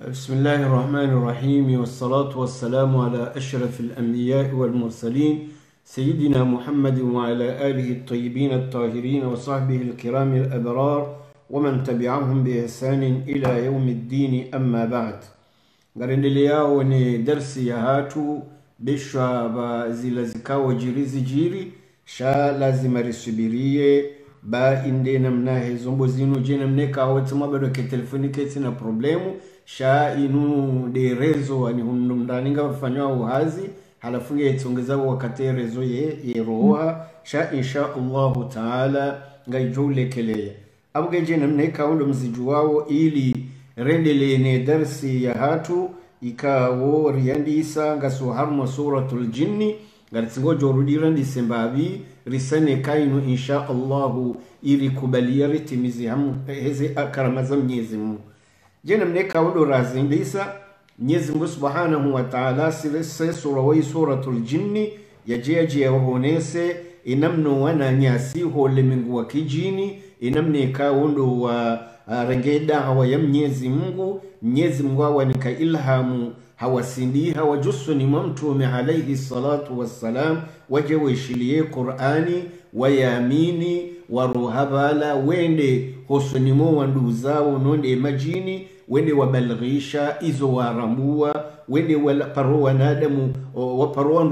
بسم الله الرحمن الرحيم والصلاة والسلام على أشرف الأنبياء والمرسلين سيدنا محمد وعلى آله الطيبين الطاهرين وصحبه الكرام الأبرار ومن تبعهم بإحسان إلى يوم الدين أما بعد. Ngarendelea ni darsi ya hatu bishwa ba zila zikawa jirizi jiri sha lazima risubirie ba inde namna hezombo zinu jena mneka watu mabado ke telefoni keti na problemu sha inu de rezo wani hundumdaninga wafanywa uhazi halafunge etongeza wakati rezo ye roha sha insha Allahu ta'ala ngaijule kelea abuge jena mneka mzijuwao ili rendele ne darsi ya hatu ikawo riandisa ngaso harma suratul jinni ngatsingo jorudira sembabi risane kainu insha Allahu ili kubalia ritimizi hamu heze akaramaza Mwenyezi Mungu. Jena mneka wodo razindisa Mwenyezi Mungu Subhanahu wa Ta'ala sile sura suratul jinni yajeje yahonese inamno wana nyasi hole mingu wa kijini inamneka wondo wa rengeda hawa ya Mwenyezi Mungu awanika ilhamu hawasindi hawajusuni mtume alayhi salatu wassalam waje wishilie Qur'ani wayamini waruhabala wende hosonimo wanduzao nonde majini wende wabalghisha izo warambua wende walaparoa nadamu waparoa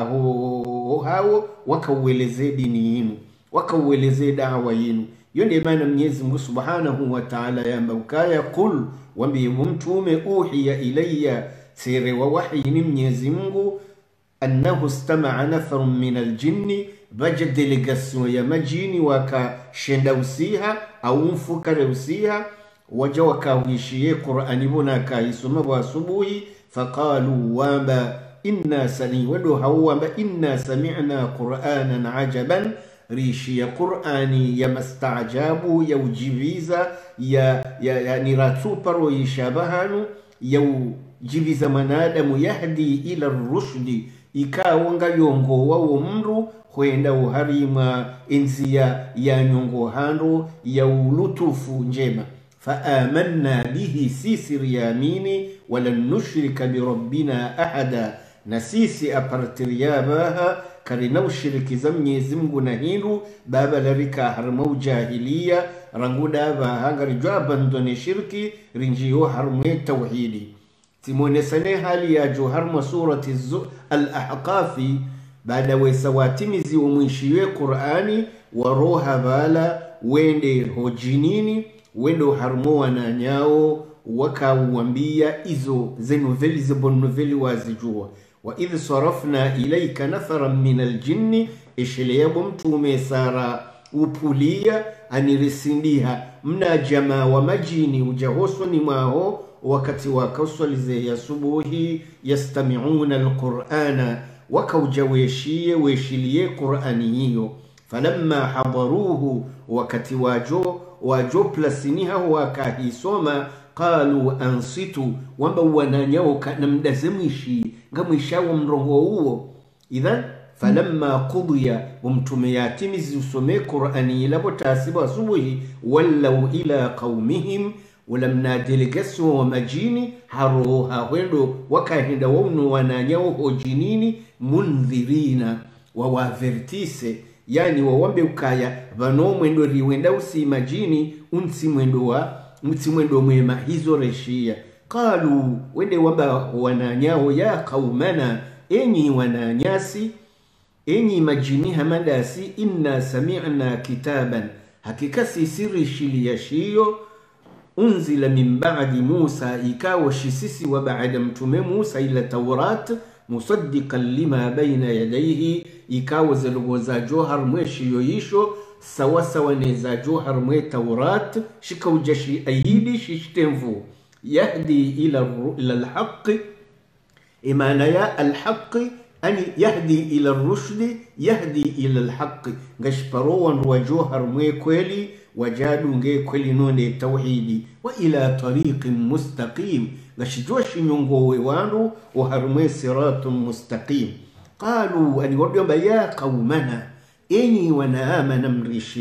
wakaho hao wakaueleze dini yenu wakaueleze dawa yenu. Yonde maana Mwenyezi Mungu Subhanahu wa Ta'ala yamba ukaya kul wambi mtume uhiya ilayya sire wa wahyi ni Mwenyezi Mungu annahu istama'a nafarun min aljinni baja delegation ya majini wakashenda usiha au mfukare usiha waja wakawishie Qur'ani bona kaisoma wa asubuhi faqalu wamba inna sani wado hawamba inna sami'na Qur'anan ajaban rishi ya Qur'ani ya mastajabu ya ujiviza ya niratuparo yishabahanu ya ujiviza manadamu yahdi ila rushdi ikawanga yongo wao mru huenda uharima enzia ya nyongo hando ya ulutufu njema faamanna bihi sisi riyamini wala nushrika birabbina ahada na sisi apartiriyabaha karina ushiriki za Mwenyezi Mungu na hindu baba larika harma ujahiliya ranguda bahanga rijwa abandone shirki rinjiyo harmwe tawhidi timone sane hali ya joharma surati al-ahqafi baada wesawatimizi umwishiwe Qur'ani waroha bala wende hojinini wendo harmo na nyao wakauambia izo zenoveli zebon noveli wazijua wa idh sarafna ilayka nafaran min aljinni ishiliyabo mtume sara upulia anirisindiha mna jamaa wa majini ujahoso ni maho wakati wakaswalize ya subuhi yastami'una alqur'ana wakaujaweshie weshilie Qur'ani hiyo falamma hadaruhu wakati wajo plasiniha wakahisoma qalu ansitu wamba wananyao na mdazemishi ngamwishawo mrongo huo idhan falamma qudiya mtume yatimizi usome Qur'ani labo tasiba asubuhi wallau ila qaumihim walamna delegation wa majini haroha wendo wakahinda wauno wananyao hojinini mundhirina wa wavertise yani wawambe ukaya vano mwendo riwenda usi majini unsi mwendo mwema hizo reshia qalu wende wamba wananyao ya qaumana enyi wananyasi enyi majini hamadasi inna sami'na kitaban hakika sisi shili shiyo unzila min ba'di Musa ikawa shisisi wa ba'da mtume Musa ila Taurat musaddiqan lima bayna yadayhi ikawa zalugoza johar mweshi yoyisho sawa sawa neza johar mwe Taurat shikaujashi ayidi shishtemvu yahdi ila alhaq imana ya alhaq ani yahdi ila rushdi yahdi ila alhaq ngashparowan wa johar mwe kweli wajadu nge kweli nonde tauhidi wa ila tariqin mustaqim ngashjoshi nyongowe wandu wa harmwe siratun mustaqim qalu ani wadiomba ya qaumana enyi wanaamana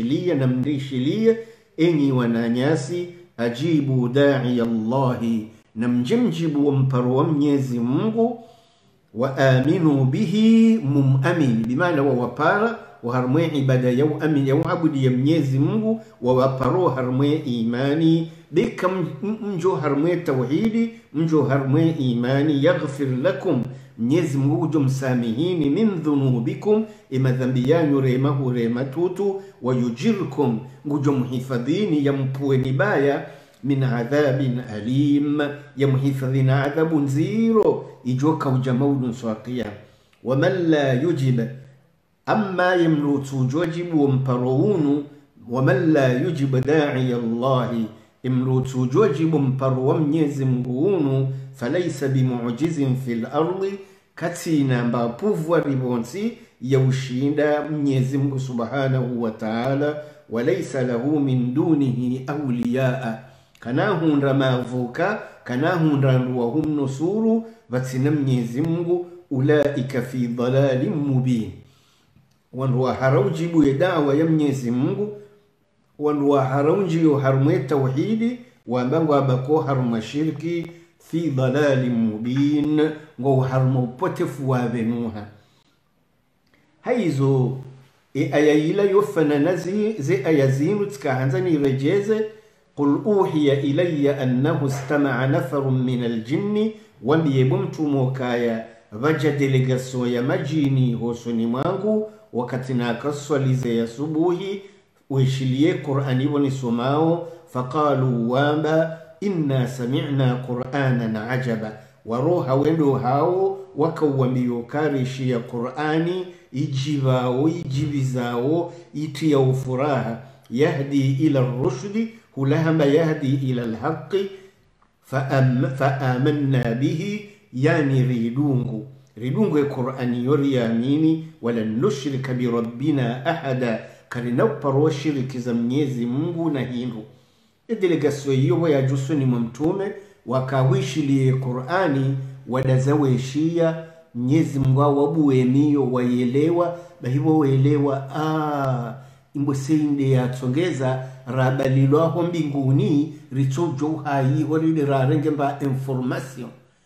mrishilia enyi wananyasi ajibu da'i Allahi na mjimjibu wa mparo wa Mwenyezi Mungu, wa aminu bihi mumamin bimaana wa wapara wa harmwe ibada ya amin ya abudi ya Mwenyezi Mungu wa waparo harmwe imani bika mjo harmwe tauhidi mjo harmwe imani yaghfir lakum Mwenyezi Mungu jumsamihini min dhunubikum imadhambi yanyu rema tutu wa yujirkum ngujumhifadhini yampueni baya min adhabin alim yamhifadhina adhabun zero ijoka ujamaudun swaqiya wa man la yujib amma yamlutu jojibu mparounu wa man la yujib da'i Allahi imlutu jojibu mparo wa Mwenyezi Mungu falaysa bimu'jizin fil ardi katina mbapuvu ribonsi ya ushinda Mwenyezi Mungu subhanahu wa ta'ala walaysa lahu min dunihi awliyaa kana hundra mavuka kana hundra ruhum nusuru vatina Mwenyezi Mungu ulaika fi dhalalin mubin wanwa haraujibu ya da'wa ya Mwenyezi Mungu wanwa haraunjiyo harumwe tauhidi wambangu abako haruma shirki fi dhalalin mubin ngo haruma upotefu wa benuha haizo ayayila yofana nazi ze ayazinu tikahanzani rejeze قل أوحي إلي أنه استمع نفر من الجن وميبمت موكايا vajade legaso ya majini hosoni mwangu wakati nakaswalize ya subuhi uishilie Qur'ani wanisomao faqalu wamba inna sami'na Qur'anan ajaba waroha wendo hao wakawambio karishi ya Qur'ani ijibao ijibizao itia ufuraha yahdi ila rushdi hulahama yahdi ila alhaqi faamanna bihi yani ridungu ya Qur'ani yori amini wala nushrika bi rabbina ahada karina uparo shiriki za Mwenyezi Mungu na hindu delegasyo hiyo ya jusuni mtume wakawishilie Qur'ani wadazaweshia Mwenyezi Mungu wabuemio waelewa bahibo waelewa imbo seinde yatsongeza rabalilwaho mbinguni richojo hai holile rarenge mba information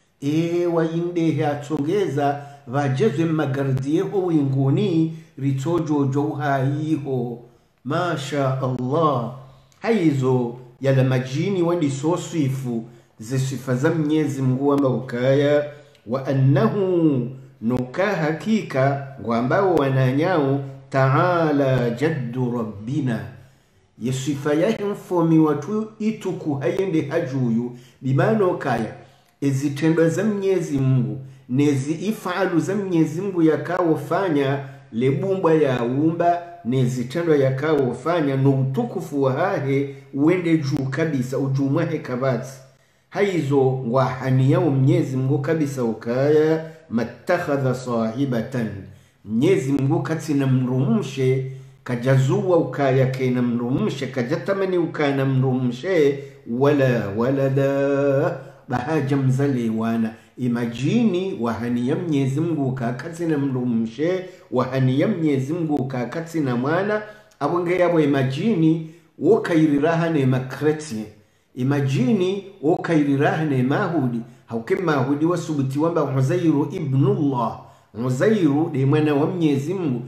wainde yatsongeza vajezwe magardieho winguni richojo johaiho masha Allah haizo yala majini wandi sosifu zisifa za Mwenyezi Mungu ukaya wa annahu nuka hakika ambao wananyao ta'ala jaddu rabbina yesifa yahe mfomi watu ituku hayende hajuyu bimano kaya ezitendo za Mwenyezi Mungu nezi ifalu za Mwenyezi Mungu yakawofanya lebumbwa ya umba nezitendo yakawofanya no utukufu wahe uende juu kabisa ujumwahe kabati haizo ngwahania Mwenyezi Mungu kabisa ukaya matakhadha sahibatan Mwenyezi Mungu katina mrumushe kajazuwa ukaya kaina mrumushe kajatamani ukana mrumushe wala walada bahaja mzale wana imajini wahania Mwenyezi Mungu kakatina mrumushe wahania Mwenyezi Mungu kakatina mwana abonge yabo imajini wokairiraha ne makreti imajini wokairiraha ne mahudi hauke mahudi wasubuti wamba Uzairu ibnullah Uzairu ni mwana wa Mwenyezi Mungu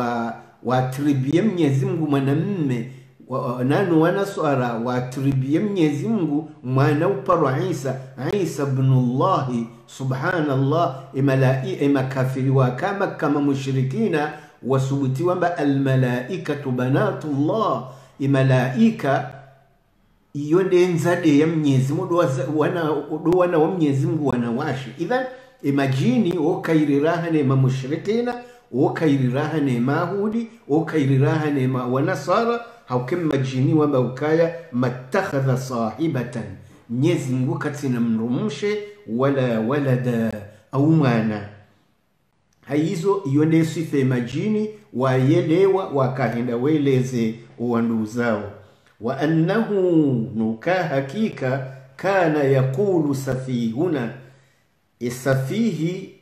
wa tribia Mwenyezi Mungu mwanamume nanu wanaswara wa tribia Mwenyezi Mungu mwana uparo Isa ibnullah subhanallah makafiri wa kama mushrikina wasubuti wamba almalaikatu banatullah malaika iyonde nzade ya Mwenyezi Mungu wana wa Mwenyezi Mungu wanawashi idhan imajini wokairiraha ne mushrikina wokairiraha ne mahudi wokairiraha ne wanasara haukem majini wamba ukaya matakhadha sahibatan Mwenyezi Mungu katina mrumushe wala walada au mwana haizo iyonde sife majini wayelewa wakahenda weleze uwandu zao wa annahu nuka hakika kana yakulu safihuna isafihi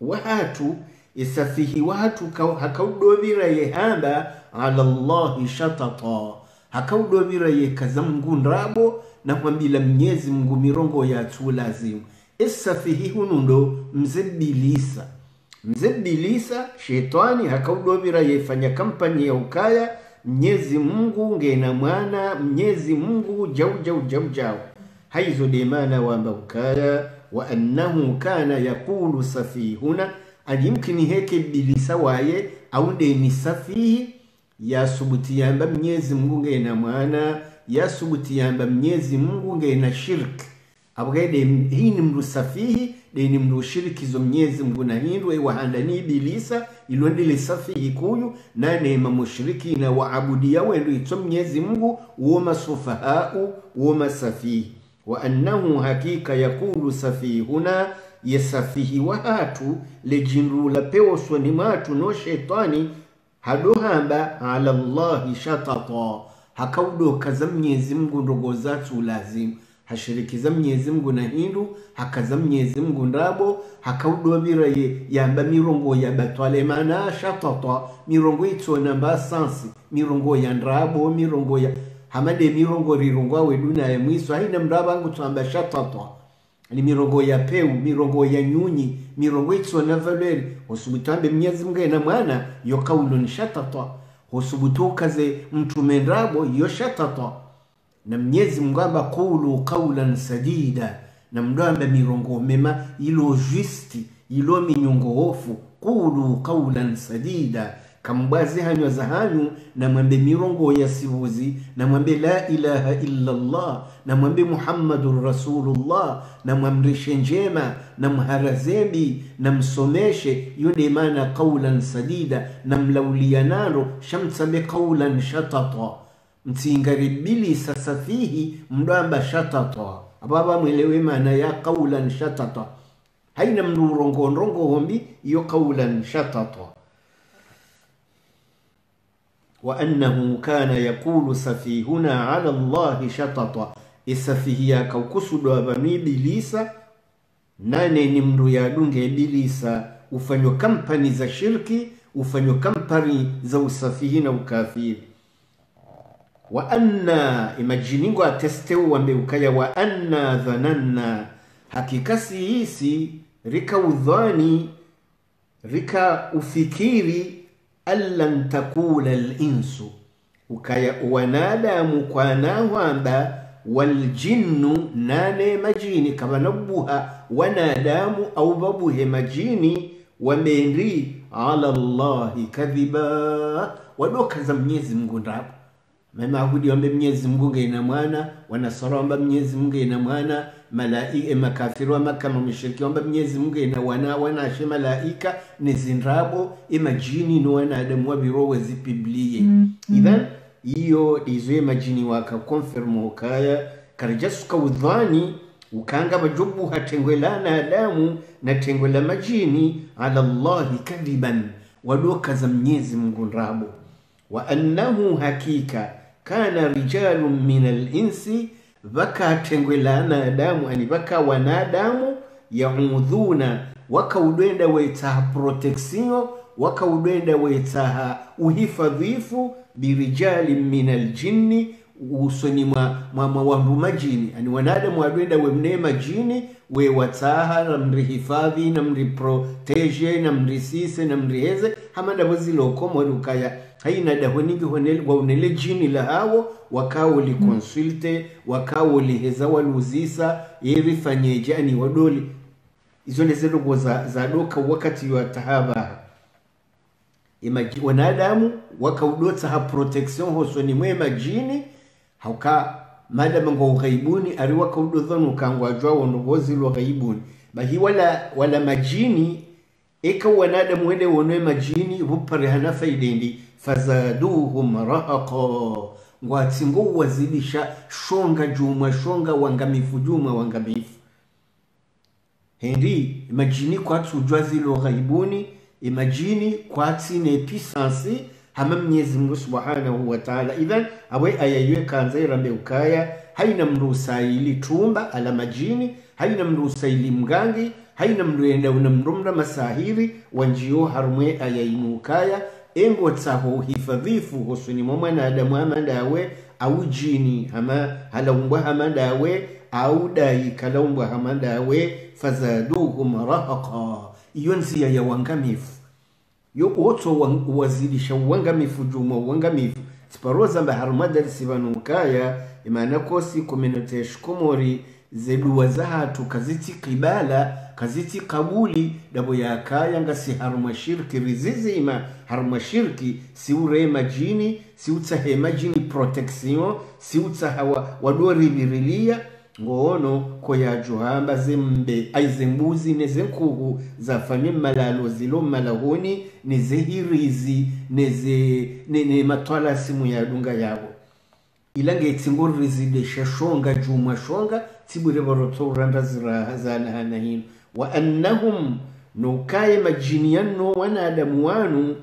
watu hakaudobira yehamba ala Allahi shatata hakaudobira ye kazamgundrabo na kwambila Mwenyezi Mungu mirongo ya tu lazimu. Safihi hunundo mzebilisa shetani hakaudobira yefanya kampani ya ukaya Mwenyezi Mungu ngena mwana Mwenyezi Mungu jau haizo demana wamba ukaya wa annahu kana yakulu safihuna alimkini heke bilisa waye au ni safihi ya subuti yamba Mwenyezi Mungu ngena mwana ya subuti yamba Mwenyezi Mungu ngena shirk abgaide hii ni mru safihi de ni mru shirikizo Mwenyezi Mungu na hindwe wahandani bilisa ilondele safihi kuyu na neema mushriki na waabudia wendo ito Mwenyezi Mungu woma sufahau woma safihi wa annahu hakika yakulu safihuna yesafihi wahatu lejinru la peoswa ni matu no shetani hadohamba ala Allahi shatata hakaudo kaza Mwenyezi Mungu ndogo zatu lazimu hashirikiza Mwenyezi Mungu na hindu hakaza Mwenyezi Mungu ndabo hakaudobira yamba mirongo ya batwale mana shatata mirongo ito namba sansi mirongo ya ndrabo mirongo ya hamade mirongo rirongo awe duna ya mwiso haina mrabangu tuamba shatata ni mirongo ya peu mirongo ya nyunyi mirongo ito na valeri husubutambe Mwenyezi Mungu na mwana yo kaulun shatata husubutukaze mtume ndrabo yo shatata na Mwenyezi Mungu amba qulu qawlan sadida na mdamba mirongo mema ilo justi ilo minyongo hofu qulu qawlan sadida kambazi hanyo za hanyu na mwambe mirongo ya sibuzi na mwambe la ilaha illa Allah na mwambe Muhammadur Rasulullah na mwamrishe njema na mharazembi na msomeshe yode maana qawlan sadida na mlaulia nalo shamsabe qawlan shatata mtingaribili sasafihi mdamba shatata ababa mwelewe maana ya qawlan shatata haina mnurongo hombi yo qawlan shatata wa annahu kana yaqulu safihuna ala Allah shatata isafihi kaukusudo abami bilisa nane ni mndu ya dunge bilisa ufanyo kampani za shirki ufanyo kampani za usafihi na ukafiri wa anna imajiningo atesteu wambe ukaya wa anna dhananna hakikasi hisi rika udhani rika ufikiri allan takula al-insu ukaya wanadamu kwa nawamba waljinnu nane majini kabanabuha wanadamu au babuhe majini wamendri ala Allahi kadhiba wadoka za Mwenyezi Mungu ndapo mama hudi wambe Mwenyezi Mungu ngena mwana wanasara wamba Mwenyezi Mungu ngena mwana malaika makafiru Maka mshiriki wamba Mwenyezi Mungu ngena wanashe malaika nizindrabo imajini no wanadamu wabirowe zipiblie idhan iyo izo majini waka confirm hokaya karajasuka udhani ukanga bajubu hatengwelana adamu na tengwela majini ala Allahi kadhiban wadoka za Mwenyezi Mungu ndrabo wa annahu hakika kana rijalun min al-insi baka tengwelana adamu ani baka wanadamu yaudhuna wakaudenda wetaha protection wakaudenda wetaha uhifadhifu birijali min al-jinni usoni mwa wandu majini ani wanadamu wadenda wemne majini we wataha na mrihifadhi na mriprotege na mrisise na mriheze hamanda wazilo komo ukaya haina dahoningi waunele jini la hawo wakao li consulte wakao li heza waluzisa yeri fanyeje ani wadoli izo nezelogo za doka wakati wa tahaba wanadamu wakaudota ha protection hosoni mwe majini hauka madama ngo ghaibuni ari wakaudodhonu kangwa jwa nogozi lo ghaibuni bahi wala majini eka wanadamu wende wonwe majini hupare hana faidendi fazaduhum rahaqa ngwatsingo wazidisha shonga juma shonga wangamifu juma wangamifu hendi majini kwa tujwazi lo ghaibuni imajini kwa tsine puissance hama Mwenyezi Mungu Subhanahu wa Ta'ala idhan awe ayaywe kanzaira mbeukaya haina mrusaili tumba ala majini haina mrusaili mgangi haina mruenda unamrumra masahiri wanjio harumwe ayainukaya engo tsaho hifadhifu hosuni mwana adamu amandawe au jini hama halaumbwa hama dawe au dai kalaumbwa hama dawe fazaduhum rahaqa. Iyo nzia ya wangamifu yo oto wazidisha wangamifu juma wangamifu sparoza mba harumada sibanukaya imana kosi komunote shkomori zeduwa zahatu kaziti qibala kaziti kabuli dabo yakaya ngasi haruma shirki rizizima haruma shirki si urema jini si utahema jini protection si utahawa wadori virilia ngono ko ya juhamba zembe aizembuzi nezenkuhu zafanye malalo zilo malahoni nezehirizi neze matwala simu ya dunga yabo ilange itingurizi de shashonga juma shonga tibure baroto randa zirahazana hanahin wa annahum nukaye majiniano wanadamu wanu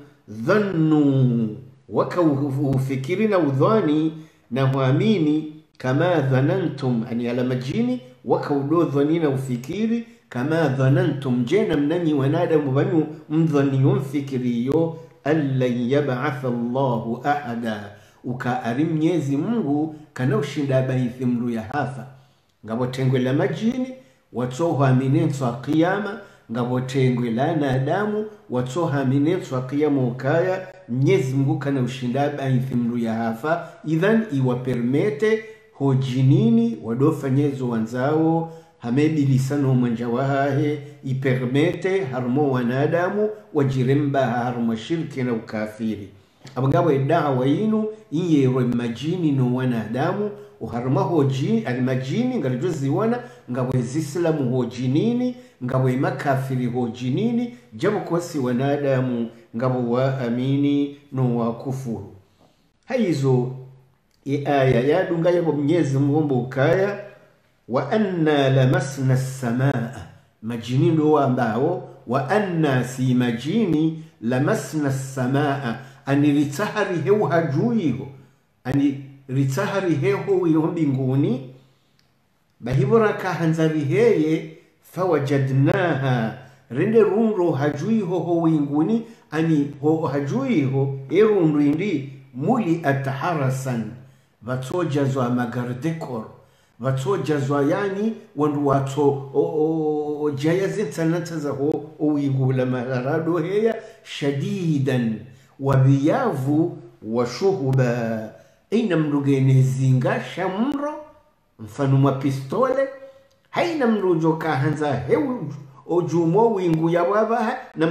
dhannu wakaufikirina udhani na huamini kama dhanantum ani ala majini wakaudo dhanina ufikiri kama dhanantum jena mnani wanadamu banyu mdhaniyon fikiriyo allan yab'atha Allahu ahada ukaari Mwenyezi Mungu kana ushinda baithi mru ya hafa ngabotengwe la majini watoha aminetwa qiyama ngabotengwe la nadamu watoha aminetwa qiyama ukaya Mwenyezi Mungu kana ushinda baithi mru ya hafa idhan iwapermete hojinini wadofanyezo wanzao hamebi lisano manjawahahe ipermete harmo wanadamu wajiremba harmo shirki na ukafiri abangabo edawa yinu iyewe majini no wanadamu uharma hoji almajini ngalijozi wana ngabo islamu hojinini ngabo makafiri hojinini jabo kosi wanadamu ngabo wa amini no wa kufuru haizo aya ya dunga yabo Mwenyezi Mungu ukaya wa anna lamasna as-samaa majini ndo ambao wa anna si majini lamasna as-samaa ani ritahari hewa hajuiho ani ritahari hewa iyo mbinguni bahibora kahanzari heye fawajadnaha rende runro hajuiho ho winguni ani ho hajuiho erunru indi muli ataharasan vatojazwa magardekor vatojazwa yani wandu wato jaya zintanata za ho uigula maharado heya shadidan wabiyavu washuhuba ina mrugene zinga shamro mfano mwa pistole haina mrujo kahanza hewu ojumo wingu ya wabaha na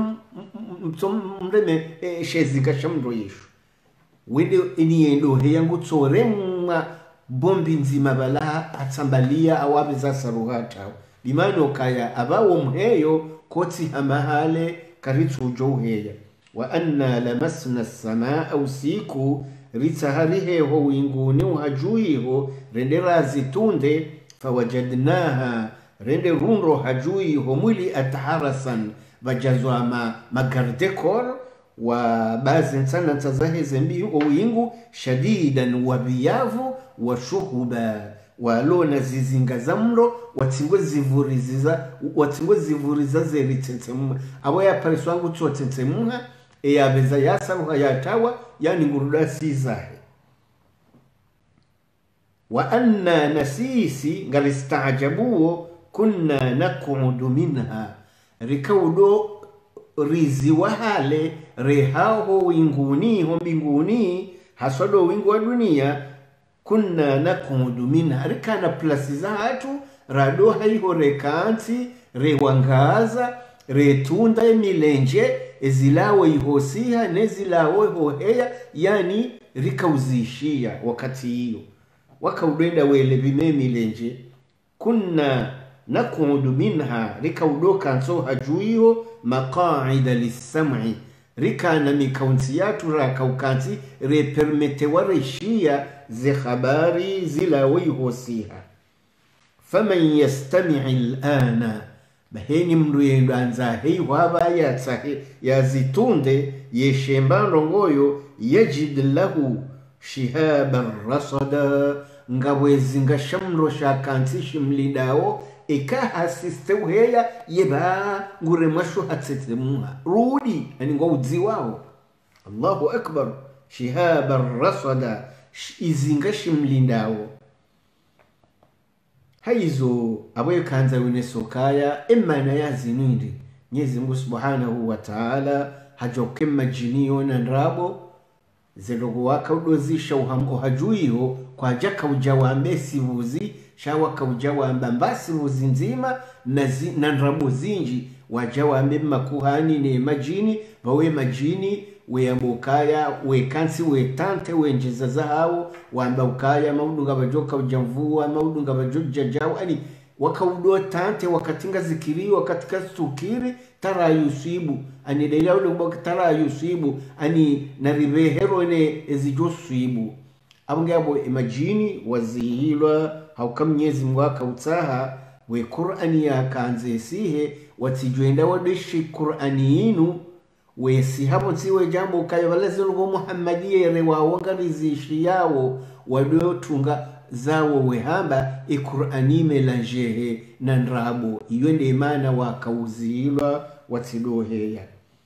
mtom mreme shezinga shamro yishu wende iniendo heyangu tsoremwa bombi nzima bala atsambalia awabiza saruhata limano kaya abawo mheyo koti hamahale karitsu joheya wa anna lamasna as-samaa usiku ritaharihe ho winguni uhajuiho rende razitunde fawajadnaha rende runro hajuiho mwili ataharasan vajazwa magardekor wa bazi sana tazahe zembi o wingu shadidan wa biyavu wa shuhuba walona zizinga zamro watingwe zivuriza zeritentemwa abo ya pariswangu tuwatentemwa eyabeza yasaruha yatawa yani nguruda sizahe wa anna nasisi ngaristajabuo kunna nakudu minha rikaudo rizi wahale rehao winguni ho mbinguni haswado wingu wa dunia kunna nakudu minha rikana plasi za hatu rado haiho rekanti rewangaza retunda emilenje ezilawe ihosiha nezilawe hoheya yani rikauzishia wakati hiyo wakaudenda wele vimemilenje kunna nakudu minha rikaudoka nso hajuiho maqaida lisam'i rikana mikaunziyatu rakaukanzi repermete warishia ze khabari zilawe ihosiha faman yastami'i al'ana baheni mndu yendo anza hei waba ya zitunde yeshembano ngoyo yajid lahu shihaban rasada ngawezi ngashamro shakansi shimlidao ikaha sisteuheya yeba nguremasho hatsetemuha rudi ani ngauzi wao Allahu akbar shihaban rasada izinga shimlindawo haizo aboye kanza wene sokaya emana yazinindi Mwenyezi Mungu Subhanahu wa Ta'ala hajokema jiniyo na nrabo zelogo waka udozisha uhamko hajuiho kwa jaka ujawambe sivuzi shawaka ujawamba mbasi vuzi nzima na nrabo zinji wajawambe makuhani ne majini wawe majini we ambokaya we kansi we tante we njeza zahao wamba ukaya maudunga bajoka ujamvua maudunga bajoja jawo ani wakaudoa tante wakatinga zikiri wakatika sukiri tara yusibu ani deila ule mbok tara yusibu ani narive herone ezijo suibu abunge abo imagini wazihilwa haukam Mwenyezi Mungu akautaha we Qur'ani ya kanze sihe watijwenda wadeshi Qur'ani inu we si hapo tiwe jambo kayo walezi lugo Muhammadiye rewa wangalizishi yao wadotunga zawo wehamba Qur'ani melanjehe na nrabo iyo ndi imana wakauzilwa watidoheya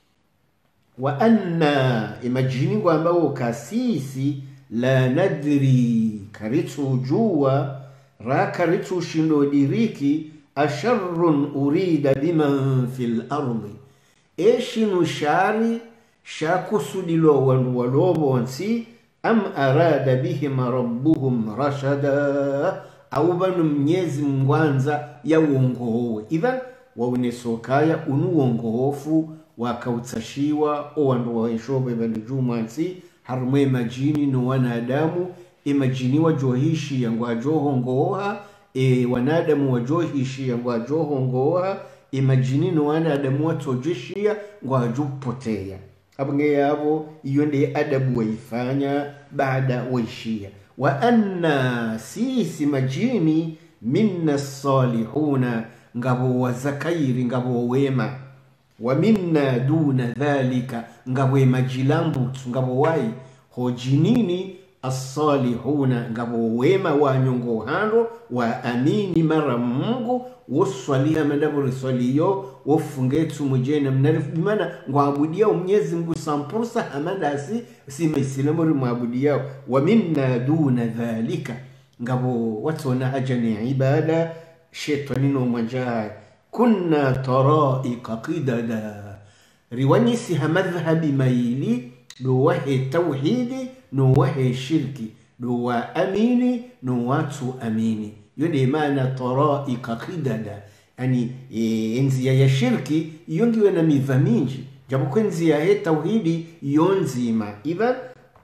wa anna imajini kwamba ukasisi la nadri karitu jua ra karitu shindo diriki asharrun urida biman fil ardi eshinu shari shakusudilo walobonsi am arada bihim rabbuhum rashada au banu Mwenyezi Mwanza ya uongowe idhan waunesokaya unuongofu wakautashiwa owandu waishobe balijumansi harumwe majini no wanadamu imajini wajohishi yangu ajohongoha wanadamu wajohishi yangu ajohongoha imajini no wanadamu watojishia ngwajupotea abunge yabo iyo ndiye adabu waifanya baada waishia wa anna sisi majini minna salihuna ngabo wazakairi ngabo wema wa minna duna dhalika ngabo majilambu ngabo wai hojinini as-salihuna ngabo wema wa nyongo hando wa amini mara Mungu woswaliha mandaburi swaliyo wofungetu mujena mnarifu bimana ngwabudia Mwenyezi Mungu sampursa hamadasi sima isilamuri mwabudia wa minna duna dhalika ngabo watona hajani ibada shetani mwajaha kunna taraika qidada riwanyisi hamadhhabi maili do wahe tawhidi no wahe shirki do wa amini no watu amini yone maana taraika qidada yani enzia ya shirki yongiwe na midha mingi japo kwenzia ya tawhidi yonzima idha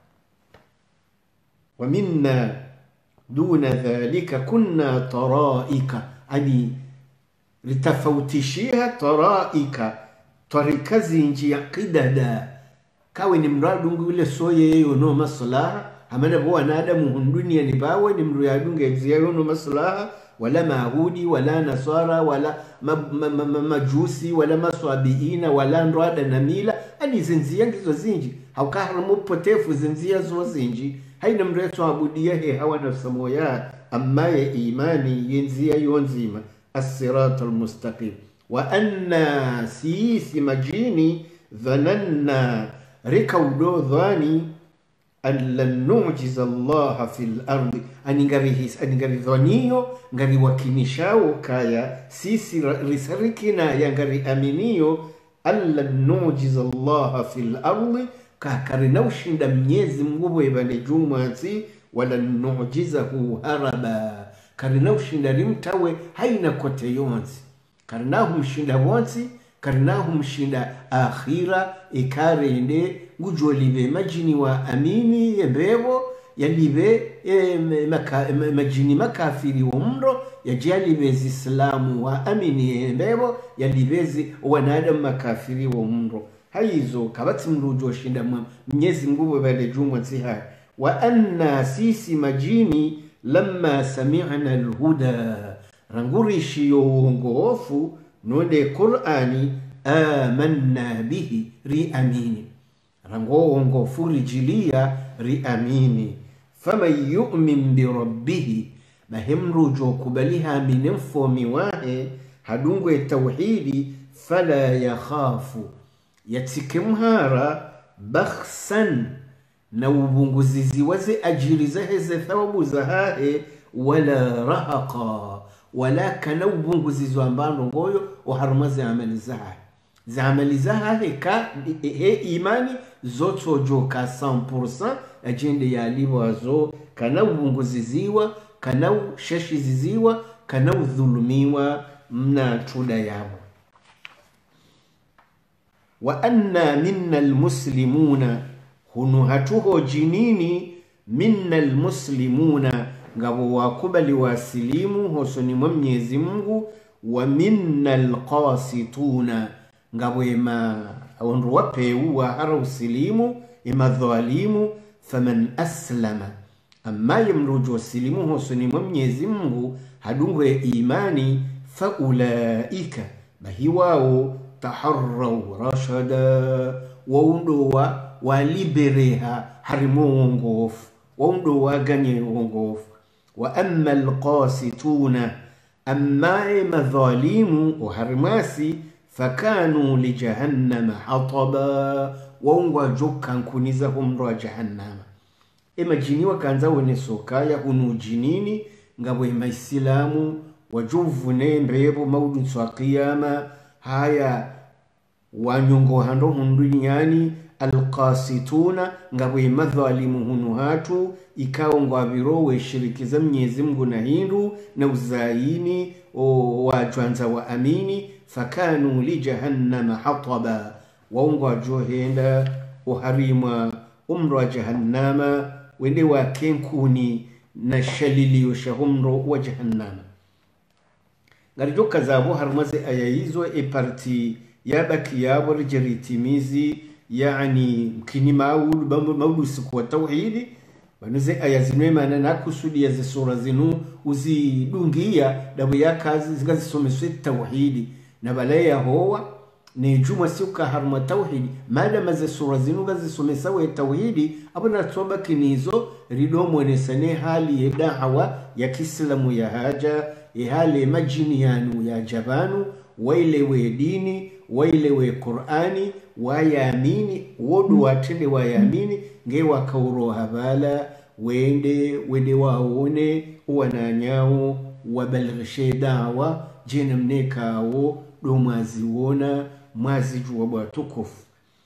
wa minna duna dhalika kunna taraika ani litafautishiha taraika tarika zinji ya qidada kawe ni mradungu ile soye yeyo no maslaha hamana bo wanadamu hundunia ni bawe ni mru yadunga enzia no maslaha wala mahudi wala nasara wala majusi wala maswabiina wala nrada na mila ani zinzia ngizo zinji haukaharamu potefu zinzia zo zinji haina mreto abudia he hawa nafsa moya ammaye imani yenzia yonzima as-siratal mustaqim wa anna sisi majini dhananna rikaudo dhani an lan nu'jiza Allah fil ardi aningari dhaniyo ngari wakinishao kaya sisi risarikina ya ngari aminiyo an lan nu'jiza Allah fil ardi kakarina ushinda Mwenyezi Mungu ebane jumansi wala nu'jizahu haraba karina ushinda rimtawe haina kote yonsi karinahu mshinda bonsi karinahu mshinda akhira ikarende gujolive majini wa amini yebebo yalive majini makafiri wa mro yajalive islamu wa amini yebebo yalivezi wanadamu makafiri wa mro haizo kabati mrujo shinda Mwenyezi Mungu bale jumwa siha wa anna sisi majini lamma sami'na alhuda ranguri shiyo uongofu node Qur'ani amanna bihi ri amini rango uongofu rijilia ri amini faman yu'min bi rabbih mahimrujo kubaliha minfomi wahe hadungwe tauhidi fala yakhafu yatikimhara bakhsan na ubunguzizi waze ajiri zaheze thawabu zahahe wala rahaqa wala kana ubunguzizi wambano ngoyo uharumaze amali zahahe za amali zahahe ka he imani zoto joka 100% ajende ya liwazo kana ubunguziziwa kana shashiziziwa kana udhulumiwa mna tuda yabo. Wa anna minna almuslimuna hunu hatuho jinini minna almuslimuna ngabo wakubali wasilimu hosoni mwa Mwenyezi Mungu wa minna alqasituna ngabo ema awandu wapeu wa hara usilimu ima dhalimu faman aslama amma yamruju wasilimu hosoni mwa Mwenyezi Mungu hadungu ya imani faulaika bahiwao taharraw rashada waundowa walibereha harimo wongofu waundowa ganye wongofu. Wa amma alqasituna amma madhalimu uharimasi fakanu li jahannama hataba waungwa jokan kuniza humro jahannama. Jiniwa kanza wene sokaya hunu jinini ngabo islamu wajuvune mbebo maudu wa qiyama haya wanyongo hando hundunyani alqasituna ngabo madhalimu hunu hatu ikao ngwabirowe shirikiza Mwenyezi Mungu na hindu na uzaini wajwanza wa amini fakanu li jahannama hataba waungwa johenda uharima umro jahannama wende wa kenkuni na shaliliyo shahumro wa jahannama. Ngarijoka zabo harumaze aya hizo parti yabaki yabo rijeritimizi yani mkini maudu siku wa tauhidi wanuze aya zinwe maana na kusudi ya sura zinu uzidungia dabu ya kazi zikazisomeswe tauhidi na balaya hoa ni juma siuka haruma tauhidi madama za sura zinu gazisomesa wa tauhidi abuna toba kinizo ridomo nesane hali ya dahawa ya kiislamu ya haja hali majini yanu ya jabanu wailewe dini wailewe Qur'ani wayamini wodu watende wayamini ngewa kauro habala wende waone wananyao wabalghishe dawa jena mnekao do mwaziwona mwazijua bwatukufu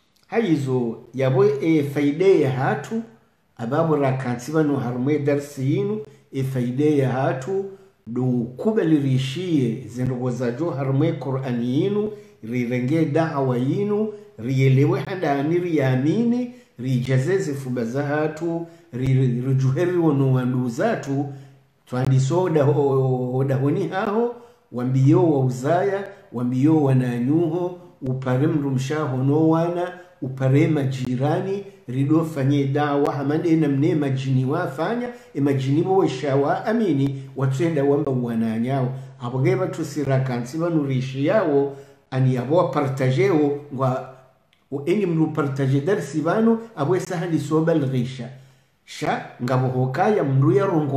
haizo yabo faide ya hatu ababu rakansi bano harumwe darsi yinu faide ya hatu do kubalirishie zendogoza jo harumwe Qur'ani yinu rirenge da'wa yinu riyelewe handani riyamini rijazeze fubaza hatu rijuheri wonu wandu zatu twandisoda hodahoni hao wambiyo wa uzaya wambiyo wananyuho upare mrumshaho no wana upare majirani rido fanye dawa hamande na mne majini wafanya majini bo shawa amini watenda wamba wananyao abogeba tusirakansi banurishi yao ani abo partageo ngwa enyi mru partage darsi bano abo sahali sobal ghisha sha ngabo hokaya mru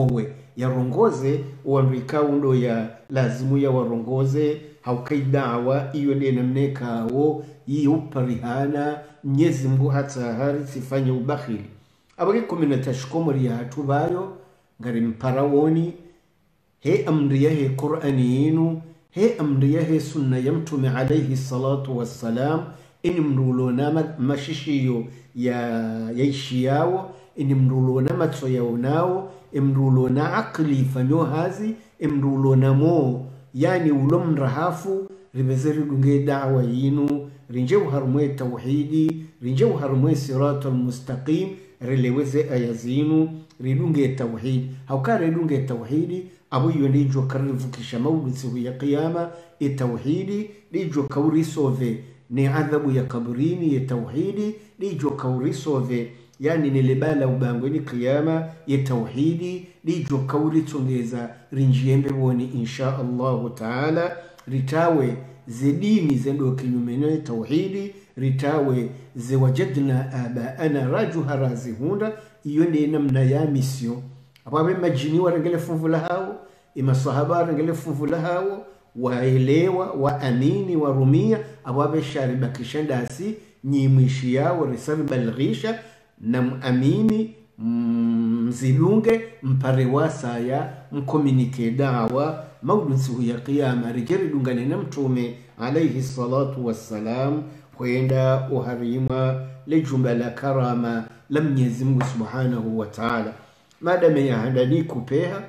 ya rongoze uandika undo ya lazimu ya warongoze haukai dawa iyo nena mnekao iyo parihana Mwenyezi Mungu hata hari sifanye ubakhili abage komena tashkomori ya hatubayo ngari mparawoni he amriya he Qur'ani yinu he amriya he sunna ya Mtume alayhi salatu wassalam ini mrulona mashishiyo ya ishi yao ini mrulona matso yao nao imrulona akli fanyo hazi imrulona mo yani ulom rahafu ribezeri dunge da'wa yinu rinje harumwe tauhidi rinje harumwe siratal mustaqim rileweze ayazinu ridunge tauhidi hauka ridunge tauhidi abu yonijo karivukisha maudu ya qiyama tauhidi lijo kauri sove ni adhabu ya kaburini ya tauhidi lijo kauri sove yani nilibala ubangweni qiyama ya tauhidi lijo kauri tungeza rinjiembe woni insha Allah taala ritawe zedini zendo kinyumene tauhidi ritawe zewajadna abaana rajuha razihunda iyo ni namna ya misio ababe majini warengele fuvula hao imasahaba warengele fuvula hao waelewa waamini warumia ababe shariba kishandasi nyimishi yao risali balghisha na muamini mzilunge mpare wasa ya mkomunike dawa maudunsihu ya qiyama rijeri dungane na mtume alayhi salatu wassalam kwenda uharima lejumba la karama la Mwenyezi Mungu subhanahu wa ta'ala. Madame ya handani kupeha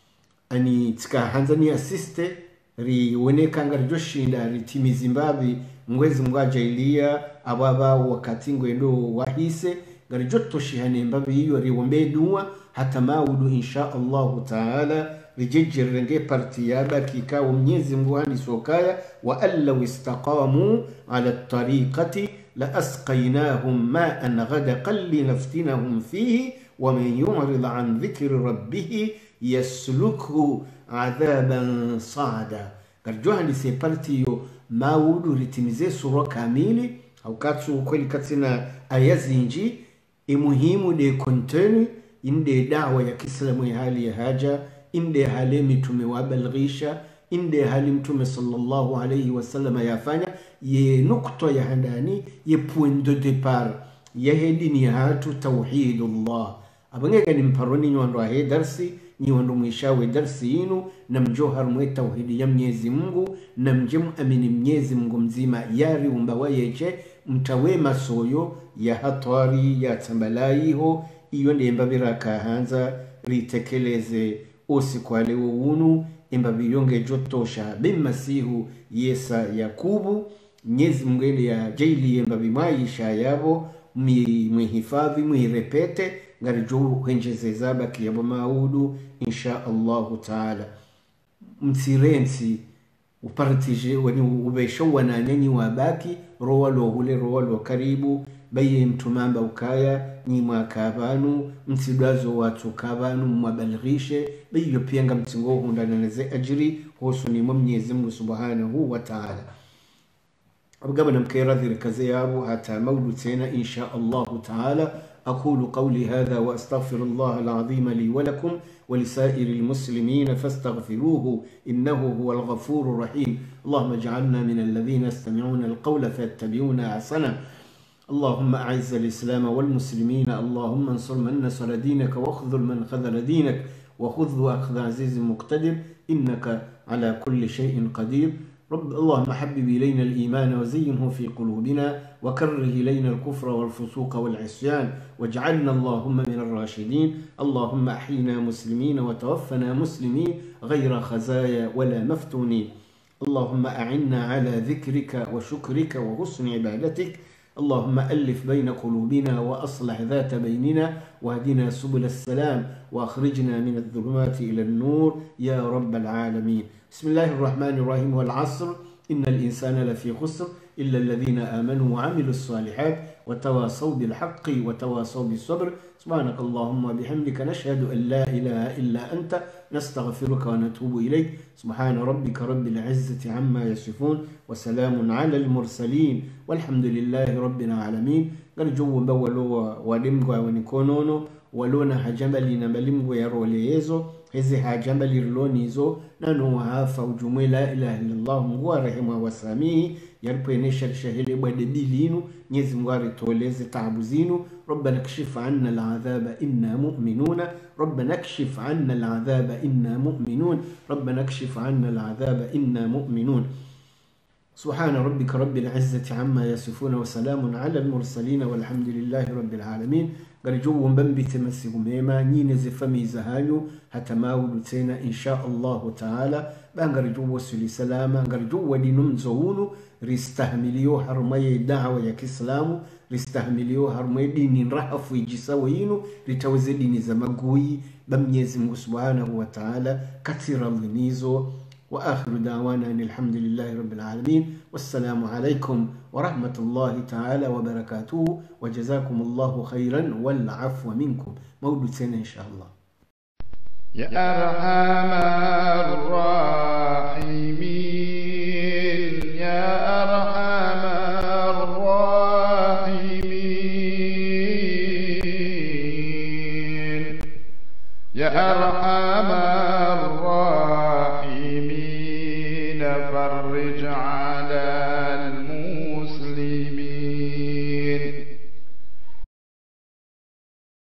ani tika hanzani asiste ri woneka ngarjoshinda ri timi Zimbabwe mwezi mwajailiya ababa wakati ngwendo wahise ngarjoto shihane mbabi hiyo ri wombe dua hata maudu insha Allah ta'ala rijejirenge parti yaba kikao Mwenyezi Mungu hani sokaya wa alla istaqamu ala tariqati la asqaynahum ma'an ghadaqan linaftinahum fihi wa man yu'rid an dhikri rabbih yaslukhu adhaban sada. Garjohani se parti yo maudu ritimize sura kamili au katsu kweli katina ayazinji imuhimu de kontenu inde dawa ya Kiislamu ya hali ya haja inde hali mitume wabalghisha inde hali mtume sallallahu alayhi wasallam yafanya ye nukta ya handani ye point de départ ya hedini ya hatu tauhidullah. Abangega ni mparoni nyondo wa darsi nyondo mwishawe darsi inu na mjohar mwe tauhidi ya Mwenyezi Mungu na mjemu amini Mwenyezi Mungu mzima yari umbawa yeche mtawe masoyo ya hatari ya tambalaiho iyo ndi mbabira kahanza ritekeleze osikwale uunu imbabiyonge jotosha bimasihu yesa Yakubu Mwenyezi Mungu ya jaili mbabimaisha yabo mwihifadhi mwirepete ngarijo henjeze zaba kiyabo maudu insha Allah ta'ala. Msirensi upartije wani ubesho wananyanyi wabaki rowa lo hule rowa lo karibu baye mtumamba ukaya ni mwakabanu msidazo watu kabanu mwabalghishe bayo pianga mtingo hundaneze ajiri hosu ni Mwenyezi Mungu subhanahu wa ta'ala. أبقى مكيرا ذكرزيابو حتى مولتنا إن شاء الله تعالى. أقول قولي هذا وأستغفر الله العظيم لي ولكم ولسائر المسلمين فاستغفروه إنه هو الغفور الرحيم. اللهم اجعلنا من الذين يستمعون القول فيتبعون أحسنه. اللهم أعز الإسلام والمسلمين. اللهم انصر من نصر دينك واخذل من خذل دينك وخذ أخذ عزيز مقتدر إنك على كل شيء قدير. اللهم حبب إلينا الإيمان وزينه في قلوبنا وكره إلينا الكفر والفسوق والعصيان واجعلنا اللهم من الراشدين. اللهم أحينا مسلمين وتوفنا مسلمين غير خزايا ولا مفتونين. اللهم أعنا على ذكرك وشكرك وحسن عبادتك. اللهم ألف بين قلوبنا وأصلح ذات بيننا واهدنا سبل السلام وأخرجنا من الظلمات إلى النور يا رب العالمين. بسم الله الرحمن الرحيم. والعصر إن الإنسان لفي خسر إلا الذين آمنوا وعملوا الصالحات وتواصوا بالحق وتواصوا بالصبر. سبحانك اللهم وبحمدك نشهد أن لا إله إلا أنت نستغفرك ونتوب إليك. سبحان ربك رب العزة عما يصفون وسلام على المرسلين والحمد لله رب العالمين. قال جو بولو ولمغوا ونكونونو ولونا hajambali na malimgo ya rolezo hizi hajambali rlonizo nanu hafa ujumwe la ilaha illallah Mungu arehema wasamihi yalipoenesha shahili bwade bilinu Mwenyezi Mungu aritoleze taabu zinu. Rabbana kshif anna al'adhaba inna mu'minuna. Rabbana kshif anna al'adhaba inna mu'minun. Rabbana kshif anna al'adhaba inna mu'minun. سبحان ربك رب العزة عما يصفون وسلام على المرسلين والحمد لله رب العالمين. قال جو بمبي تمسيه ميما نينز فمي زهايو حتى ما ولتنا إن شاء الله تعالى. بانقر جو وسلي سلاما قال جو دينم زهونو ريستهمليو حرمي دعوة يا كسلامو ريستهمليو حرمي دين رحف ويجساوينو ريتوزي دين زمقوي بميزم سبحانه وتعالى كثير النيزو. وآخر دعوانا أن الحمد لله رب العالمين والسلام عليكم ورحمة الله تعالى وبركاته وجزاكم الله خيرا والعفو منكم. مولد سنة إن شاء الله. يا أرحم الراحمين يا أرحم الراحمين يا أرحم الراحمين